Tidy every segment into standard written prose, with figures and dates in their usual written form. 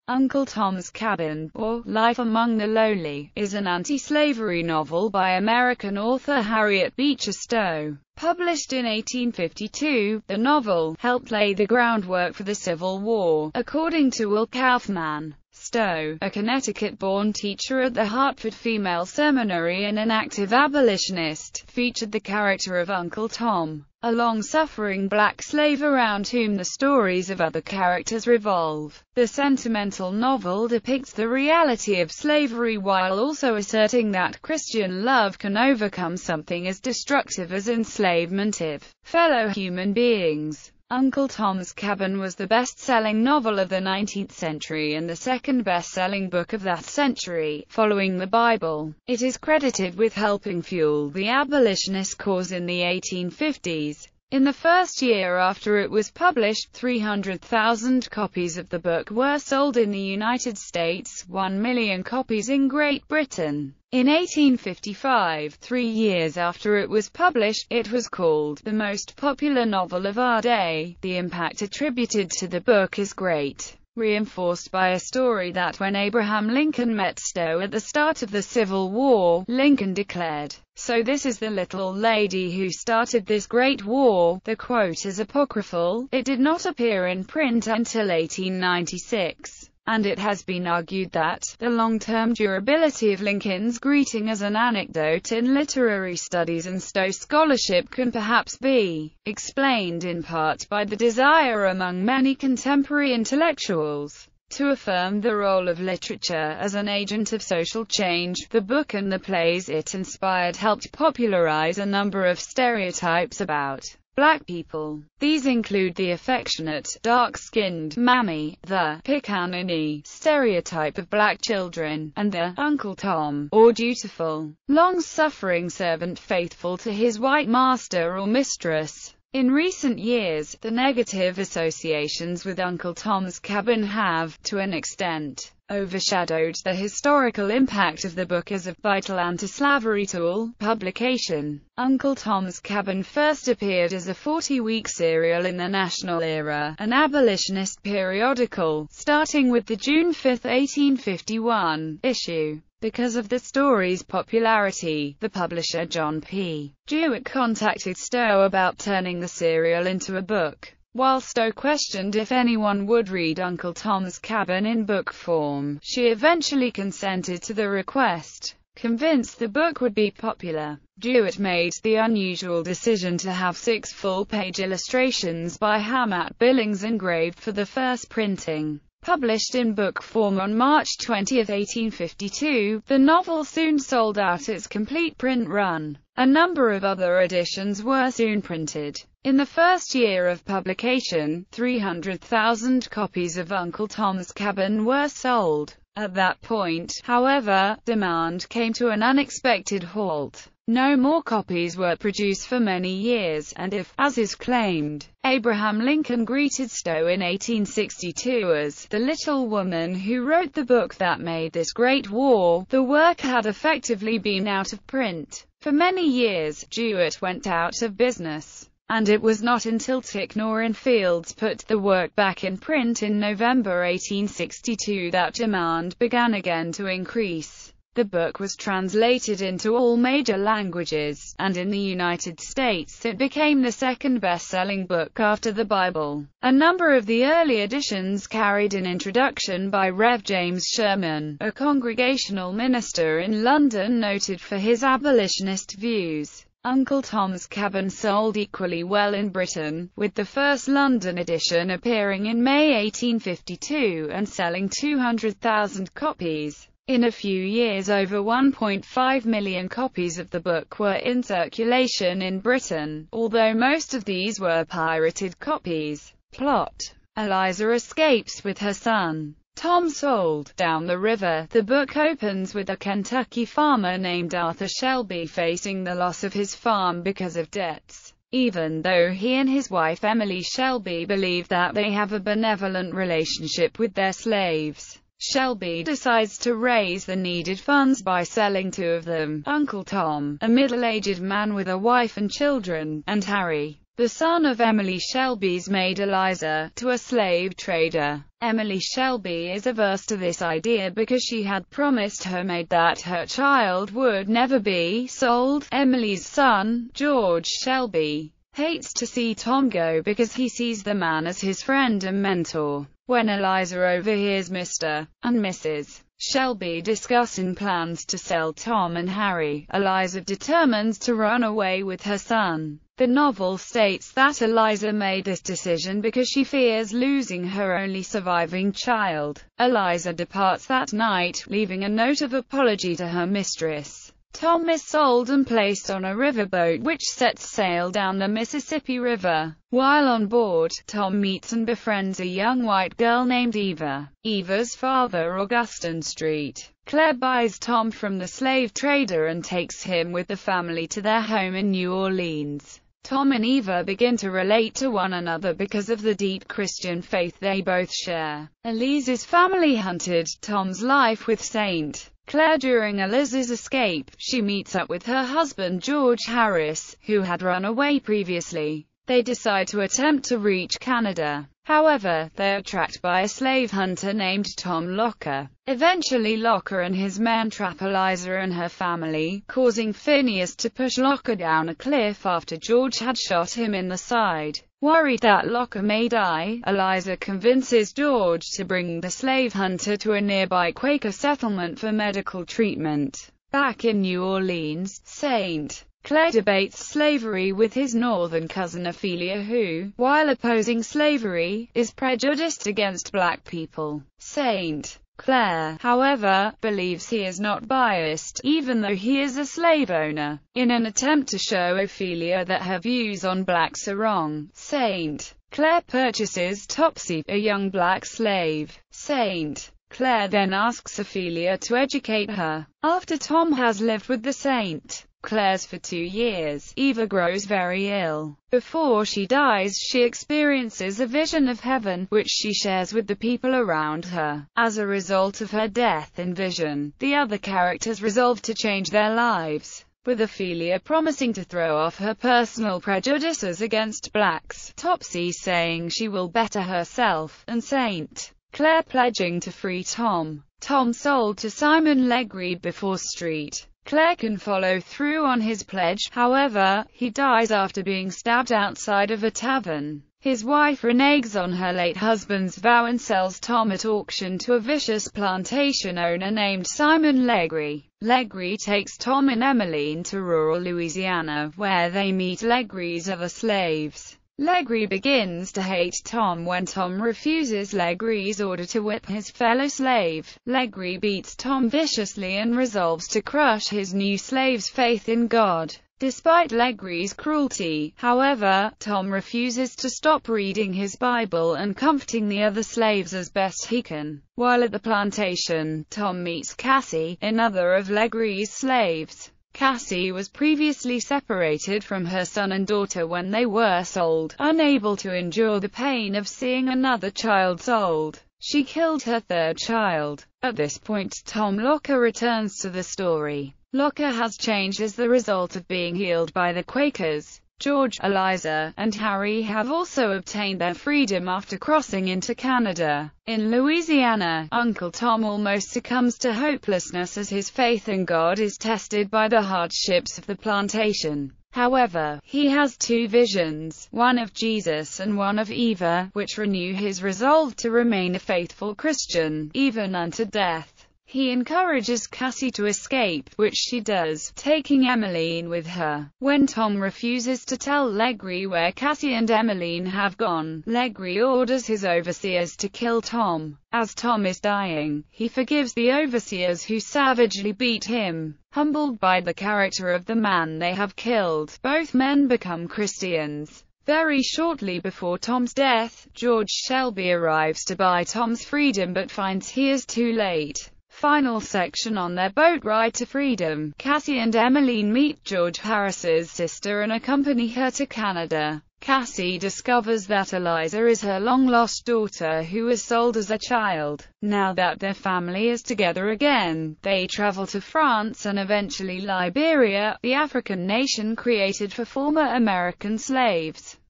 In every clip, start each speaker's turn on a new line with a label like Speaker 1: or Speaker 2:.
Speaker 1: Uncle Tom's Cabin, or Life Among the Lowly, is an anti-slavery novel by American author Harriet Beecher Stowe. Published in 1852, the novel helped lay the groundwork for the Civil War, according to Will Kaufman. Stowe, a Connecticut-born teacher at the Hartford Female Seminary and an active abolitionist, featured the character of Uncle Tom, a long-suffering black slave around whom the stories of other characters revolve. The sentimental novel depicts the reality of slavery while also asserting that Christian love can overcome something as destructive as enslavement of fellow human beings. Uncle Tom's Cabin was the best-selling novel of the 19th century and the second best-selling book of that century, following the Bible. It is credited with helping fuel the abolitionist cause in the 1850s. In the first year after it was published, 300,000 copies of the book were sold in the United States, 1 million copies in Great Britain. In 1855, 3 years after it was published, it was called the most popular novel of our day. The impact attributed to the book is great, reinforced by a story that when Abraham Lincoln met Stowe at the start of the Civil War, Lincoln declared, "So this is the little lady who started this great war." The quote is apocryphal. It did not appear in print until 1896. And it has been argued that the long-term durability of Lincoln's greeting as an anecdote in literary studies and Stowe scholarship can perhaps be explained in part by the desire among many contemporary intellectuals to affirm the role of literature as an agent of social change. The book and the plays it inspired helped popularize a number of stereotypes about black people. These include the affectionate, dark-skinned mammy, the pickaninny stereotype of black children, and the Uncle Tom, or dutiful, long-suffering servant faithful to his white master or mistress. In recent years, the negative associations with Uncle Tom's Cabin have, to an extent, overshadowed the historical impact of the book as a vital anti-slavery tool. Publication. Uncle Tom's Cabin first appeared as a 40-week serial in the National Era, an abolitionist periodical, starting with the June 5, 1851, issue. Because of the story's popularity, the publisher John P. Jewett contacted Stowe about turning the serial into a book. While Stowe questioned if anyone would read Uncle Tom's Cabin in book form, she eventually consented to the request. Convinced the book would be popular, Jewett made the unusual decision to have 6 full-page illustrations by Hamat Billings engraved for the first printing. Published in book form on March 20, 1852, the novel soon sold out its complete print run. A number of other editions were soon printed. In the first year of publication, 300,000 copies of Uncle Tom's Cabin were sold. At that point, however, demand came to an unexpected halt. No more copies were produced for many years, and if, as is claimed, Abraham Lincoln greeted Stowe in 1862 as the little woman who wrote the book that made this great war, the work had effectively been out of print. For many years, Jewett went out of business, and it was not until Ticknor and Fields put the work back in print in November 1862 that demand began again to increase. The book was translated into all major languages, and in the United States it became the second best-selling book after the Bible. A number of the early editions carried an introduction by Rev. James Sherman, a Congregational minister in London noted for his abolitionist views. Uncle Tom's Cabin sold equally well in Britain, with the first London edition appearing in May 1852 and selling 200,000 copies. In a few years, over 1.5 million copies of the book were in circulation in Britain, although most of these were pirated copies. Plot. Eliza escapes with her son, Tom, sold down the river. The book opens with a Kentucky farmer named Arthur Shelby facing the loss of his farm because of debts. Even though he and his wife Emily Shelby believe that they have a benevolent relationship with their slaves, Shelby decides to raise the needed funds by selling 2 of them, Uncle Tom, a middle-aged man with a wife and children, and Harry, the son of Emily Shelby's maid Eliza, to a slave trader. Emily Shelby is averse to this idea because she had promised her maid that her child would never be sold. Emily's son, George Shelby, hates to see Tom go because he sees the man as his friend and mentor. When Eliza overhears Mr. and Mrs. Shelby discussing plans to sell Tom and Harry, Eliza determines to run away with her son. The novel states that Eliza made this decision because she fears losing her only surviving child. Eliza departs that night, leaving a note of apology to her mistress. Tom is sold and placed on a riverboat which sets sail down the Mississippi River. While on board, Tom meets and befriends a young white girl named Eva. Eva's father, Augustin Street, Claire buys Tom from the slave trader and takes him with the family to their home in New Orleans. Tom and Eva begin to relate to one another because of the deep Christian faith they both share. Eliza's family hunted Tom's life with St. Clair during Eliza's escape. She meets up with her husband George Harris, who had run away previously. They decide to attempt to reach Canada. However, they are tracked by a slave hunter named Tom Locker. Eventually Locker and his men trap Eliza and her family, causing Phineas to push Locker down a cliff after George had shot him in the side. Worried that Locker may die, Eliza convinces George to bring the slave hunter to a nearby Quaker settlement for medical treatment. Back in New Orleans, St. Clair debates slavery with his northern cousin Ophelia who, while opposing slavery, is prejudiced against black people. St. Clair, however, believes he is not biased, even though he is a slave owner. In an attempt to show Ophelia that her views on blacks are wrong, St. Clair purchases Topsy, a young black slave. St. Clair then asks Ophelia to educate her. After Tom has lived with the St. Clairs for 2 years, Eva grows very ill. Before she dies, she experiences a vision of heaven, which she shares with the people around her. As a result of her death and vision, the other characters resolve to change their lives, with Ophelia promising to throw off her personal prejudices against blacks, Topsy saying she will better herself, and St. Clair pledging to free Tom. Tom sold to Simon Legree before St. Clair can follow through on his pledge. However, he dies after being stabbed outside of a tavern. His wife reneges on her late husband's vow and sells Tom at auction to a vicious plantation owner named Simon Legree. Legree takes Tom and Emmeline to rural Louisiana, where they meet Legree's other slaves. Legree begins to hate Tom when Tom refuses Legree's order to whip his fellow slave. Legree beats Tom viciously and resolves to crush his new slave's faith in God. Despite Legree's cruelty, however, Tom refuses to stop reading his Bible and comforting the other slaves as best he can. While at the plantation, Tom meets Cassie, another of Legree's slaves. Cassie was previously separated from her son and daughter when they were sold. Unable to endure the pain of seeing another child sold, she killed her third child. At this point, Tom Locker returns to the story. Locker has changed as the result of being healed by the Quakers. George, Eliza, and Harry have also obtained their freedom after crossing into Canada. In Louisiana, Uncle Tom almost succumbs to hopelessness as his faith in God is tested by the hardships of the plantation. However, he has 2 visions, one of Jesus and one of Eva, which renew his resolve to remain a faithful Christian, even unto death. He encourages Cassie to escape, which she does, taking Emmeline with her. When Tom refuses to tell Legree where Cassie and Emmeline have gone, Legree orders his overseers to kill Tom. As Tom is dying, he forgives the overseers who savagely beat him. Humbled by the character of the man they have killed, both men become Christians. Very shortly before Tom's death, George Shelby arrives to buy Tom's freedom but finds he is too late. Final section on their boat ride to freedom. Cassie and Emmeline meet George Harris's sister and accompany her to Canada. Cassie discovers that Eliza is her long-lost daughter who was sold as a child. Now that their family is together again, they travel to France and eventually Liberia, the African nation created for former American slaves.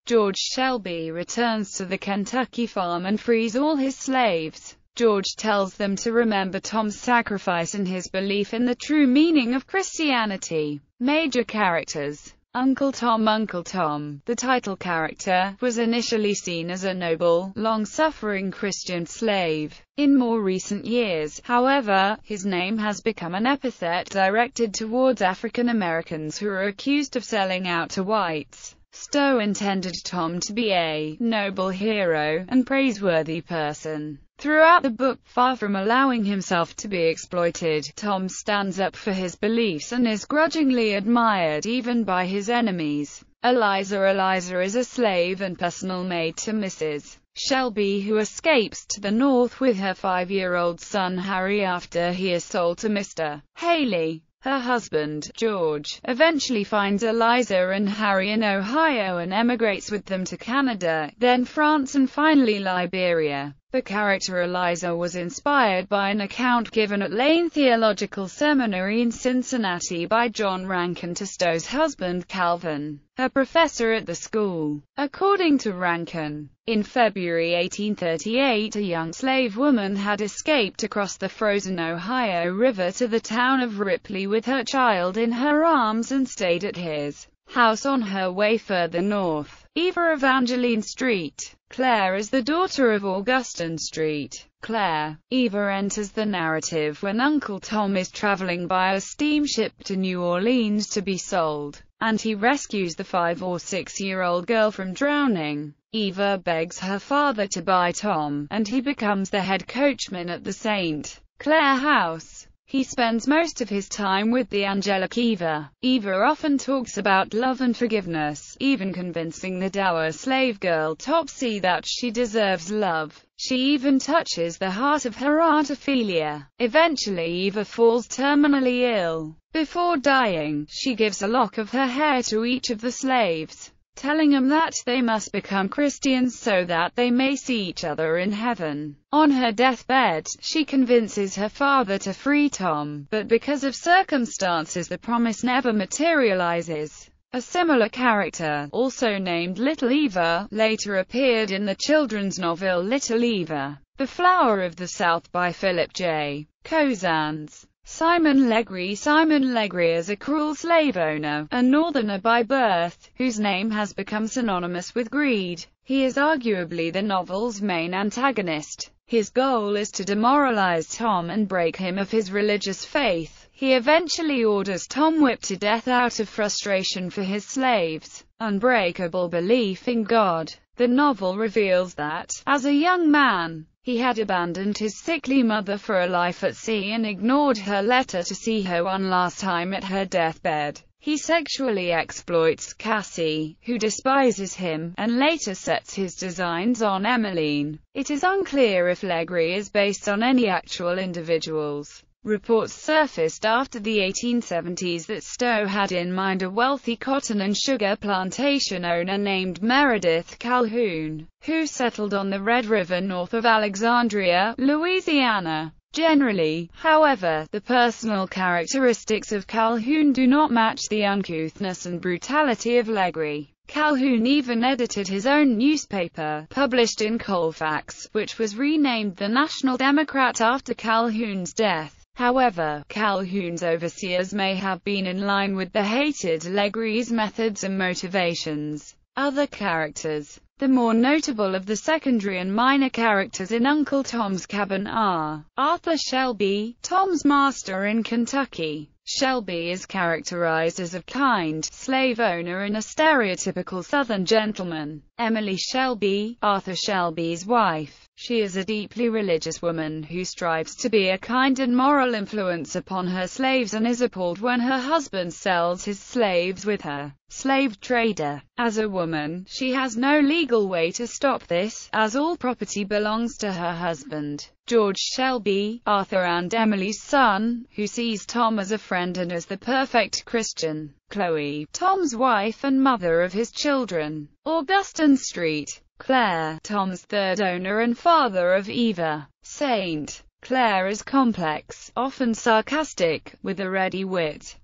Speaker 1: George Shelby returns to the Kentucky farm and frees all his slaves. George tells them to remember Tom's sacrifice and his belief in the true meaning of Christianity. Major characters. Uncle Tom. Uncle Tom, the title character, was initially seen as a noble, long-suffering Christian slave. In more recent years, however, his name has become an epithet directed towards African Americans who are accused of selling out to whites. Stowe intended Tom to be a noble hero and praiseworthy person. Throughout the book, far from allowing himself to be exploited, Tom stands up for his beliefs and is grudgingly admired even by his enemies. Eliza is a slave and personal maid to Mrs. Shelby, who escapes to the north with her 5-year-old son Harry after he is sold to Mr. Haley. Her husband, George, eventually finds Eliza and Harry in Ohio and emigrates with them to Canada, then France and finally Liberia. The character Eliza was inspired by an account given at Lane Theological Seminary in Cincinnati by John Rankin to Stowe's husband Calvin, a professor at the school. According to Rankin, in February 1838 a young slave woman had escaped across the frozen Ohio River to the town of Ripley with her child in her arms and stayed at his house on her way further north. Eva Evangeline Street. Claire is the daughter of Augustin Street. Claire. Eva enters the narrative when Uncle Tom is traveling by a steamship to New Orleans to be sold, and he rescues the 5- or 6-year-old girl from drowning. Eva begs her father to buy Tom, and he becomes the head coachman at the St. Clair house. He spends most of his time with the angelic Eva. Eva often talks about love and forgiveness, even convincing the dour slave girl Topsy that she deserves love. She even touches the heart of her Aunt Ophelia. Eventually Eva falls terminally ill. Before dying, she gives a lock of her hair to each of the slaves, telling them that they must become Christians so that they may see each other in heaven. On her deathbed, she convinces her father to free Tom, but because of circumstances the promise never materializes. A similar character, also named Little Eva, later appeared in the children's novel Little Eva, The Flower of the South by Philip J. Cozans. Simon Legree is a cruel slave owner, a northerner by birth, whose name has become synonymous with greed. He is arguably the novel's main antagonist. His goal is to demoralize Tom and break him of his religious faith. He eventually orders Tom whipped to death out of frustration for his slaves' unbreakable belief in God. The novel reveals that, as a young man, he had abandoned his sickly mother for a life at sea and ignored her letter to see her one last time at her deathbed. He sexually exploits Cassie, who despises him, and later sets his designs on Emmeline. It is unclear if Legree is based on any actual individuals. Reports surfaced after the 1870s that Stowe had in mind a wealthy cotton and sugar plantation owner named Meredith Calhoun, who settled on the Red River north of Alexandria, Louisiana. Generally, however, the personal characteristics of Calhoun do not match the uncouthness and brutality of Legree. Calhoun even edited his own newspaper, published in Colfax, which was renamed the National Democrat after Calhoun's death. However, Calhoun's overseers may have been in line with the hated Legree's methods and motivations. Other characters. The more notable of the secondary and minor characters in Uncle Tom's Cabin are Arthur Shelby, Tom's master in Kentucky. Shelby is characterized as a kind slave owner and a stereotypical Southern gentleman. Emily Shelby, Arthur Shelby's wife. She is a deeply religious woman who strives to be a kind and moral influence upon her slaves and is appalled when her husband sells his slaves with her slave trader. As a woman, she has no legal way to stop this, as all property belongs to her husband. George Shelby, Arthur and Emily's son, who sees Tom as a friend and as the perfect Christian. Chloe, Tom's wife and mother of his children. Augustin Street. Claire, Tom's third owner and father of Eva. St. Clair is complex, often sarcastic, with a ready wit.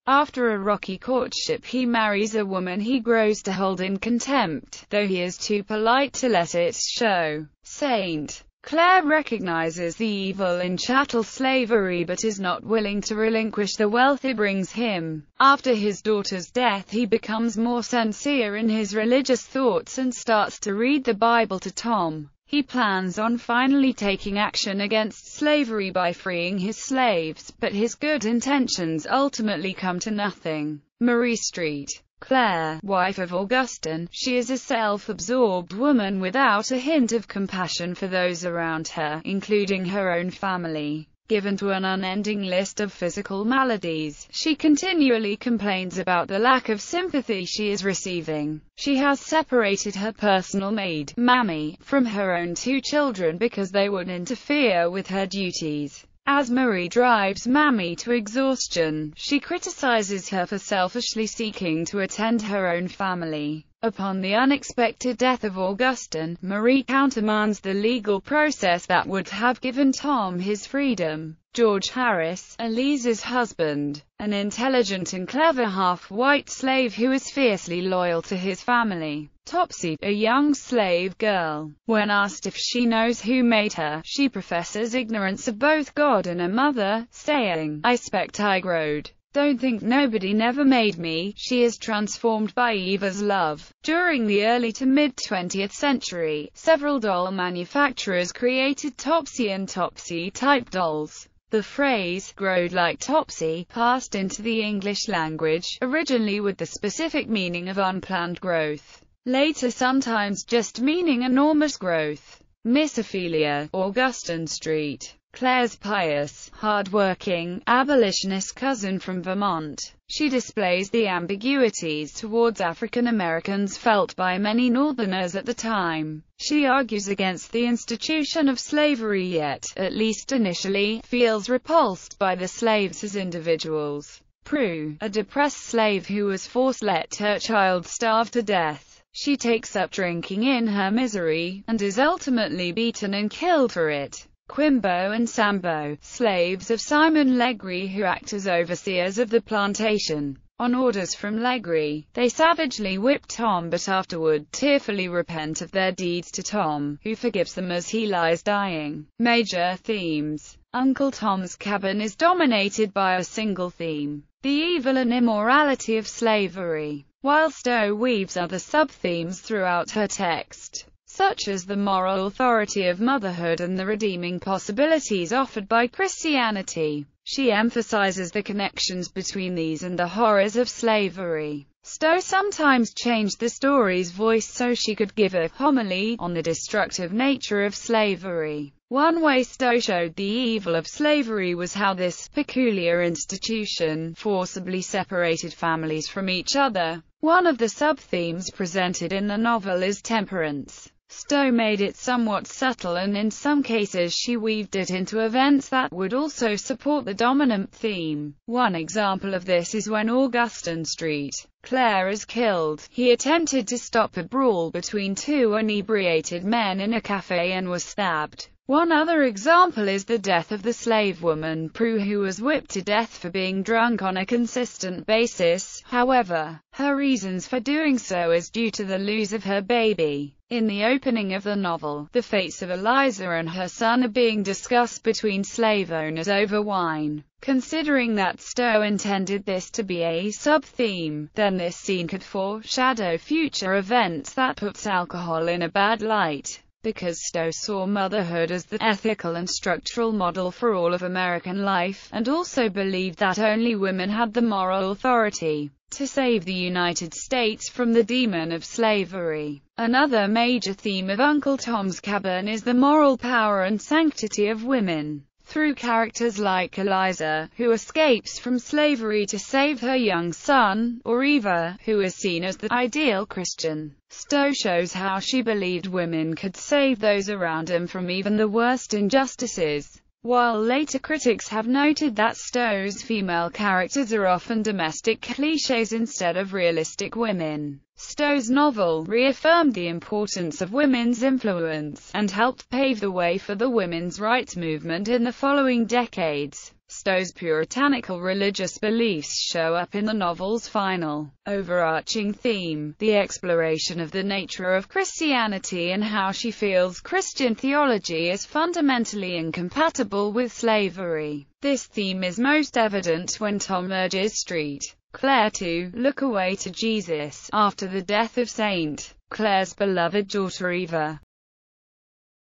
Speaker 1: After a rocky courtship, he marries a woman he grows to hold in contempt, though he is too polite to let it show. St. Clair recognizes the evil in chattel slavery but is not willing to relinquish the wealth it brings him. After his daughter's death, he becomes more sincere in his religious thoughts and starts to read the Bible to Tom. He plans on finally taking action against slavery by freeing his slaves, but his good intentions ultimately come to nothing. Marie Street Clair, wife of Augustin, she is a self-absorbed woman without a hint of compassion for those around her, including her own family. Given to an unending list of physical maladies, she continually complains about the lack of sympathy she is receiving. She has separated her personal maid, Mammy, from her own 2 children because they would interfere with her duties. As Marie drives Mammy to exhaustion, she criticizes her for selfishly seeking to attend her own family. Upon the unexpected death of Augustin, Marie countermands the legal process that would have given Tom his freedom. George Harris, Eliza's husband, an intelligent and clever half-white slave who is fiercely loyal to his family. Topsy, a young slave girl. When asked if she knows who made her, she professes ignorance of both God and her mother, saying, "I 'spect I growed. Don't think nobody never made me." She is transformed by Eva's love. During the early to mid-20th century, several doll manufacturers created Topsy and Topsy-type dolls. The phrase, "growed like Topsy," passed into the English language, originally with the specific meaning of unplanned growth, later sometimes just meaning enormous growth. Miss Ophelia, Augustin Street. Claire's pious, hard-working, abolitionist cousin from Vermont. She displays the ambiguities towards African Americans felt by many Northerners at the time. She argues against the institution of slavery yet, at least initially, feels repulsed by the slaves as individuals. Prue, a depressed slave who was forced to let her child starve to death. She takes up drinking in her misery, and is ultimately beaten and killed for it. Quimbo and Sambo, slaves of Simon Legree who act as overseers of the plantation. On orders from Legree, they savagely whip Tom but afterward tearfully repent of their deeds to Tom, who forgives them as he lies dying. Major themes. Uncle Tom's Cabin is dominated by a single theme: the evil and immorality of slavery, while Stowe weaves other sub-themes throughout her text, such as the moral authority of motherhood and the redeeming possibilities offered by Christianity. She emphasizes the connections between these and the horrors of slavery. Stowe sometimes changed the story's voice so she could give a homily on the destructive nature of slavery. One way Stowe showed the evil of slavery was how this peculiar institution forcibly separated families from each other. One of the sub-themes presented in the novel is temperance. Stowe made it somewhat subtle and in some cases she weaved it into events that would also support the dominant theme. One example of this is when Augustin Street. Clair is killed. He attempted to stop a brawl between 2 inebriated men in a cafe and was stabbed. One other example is the death of the slave woman Prue, who was whipped to death for being drunk on a consistent basis. However, her reasons for doing so is due to the loss of her baby. In the opening of the novel, the fates of Eliza and her son are being discussed between slave owners over wine. Considering that Stowe intended this to be a sub-theme, then this scene could foreshadow future events that puts alcohol in a bad light. Because Stowe saw motherhood as the ethical and structural model for all of American life, and also believed that only women had the moral authority to save the United States from the demon of slavery. Another major theme of Uncle Tom's Cabin is the moral power and sanctity of women. Through characters like Eliza, who escapes from slavery to save her young son, or Eva, who is seen as the ideal Christian, Stowe shows how she believed women could save those around them from even the worst injustices. While later critics have noted that Stowe's female characters are often domestic cliches instead of realistic women, Stowe's novel reaffirmed the importance of women's influence, and helped pave the way for the women's rights movement in the following decades. Stowe's puritanical religious beliefs show up in the novel's final, overarching theme, the exploration of the nature of Christianity and how she feels Christian theology is fundamentally incompatible with slavery. This theme is most evident when Tom urges Claire to look away to Jesus after the death of St. Claire's beloved daughter Eva.